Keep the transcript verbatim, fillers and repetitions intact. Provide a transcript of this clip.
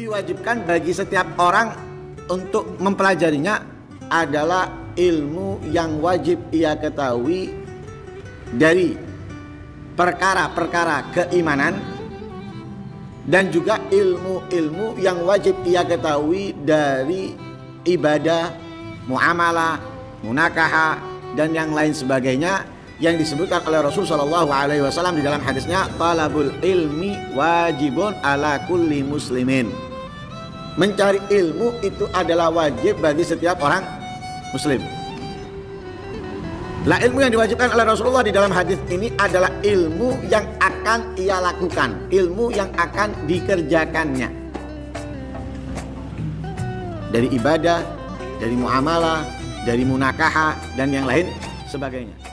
diwajibkan bagi setiap orang untuk mempelajarinya adalah ilmu yang wajib ia ketahui dari perkara-perkara keimanan, dan juga ilmu-ilmu yang wajib ia ketahui dari ibadah, muamalah, munakaha, dan yang lain sebagainya yang disebutkan oleh Rasul Shallallahu Alaihi Wasallam di dalam hadisnya, talabul ilmi wajibun ala kulli muslimin. Mencari ilmu itu adalah wajib bagi setiap orang muslim. Lah, ilmu yang diwajibkan oleh Rasulullah di dalam hadis ini adalah ilmu yang akan ia lakukan, ilmu yang akan dikerjakannya, dari ibadah, dari muamalah, dari munakaha, dan yang lain sebagainya.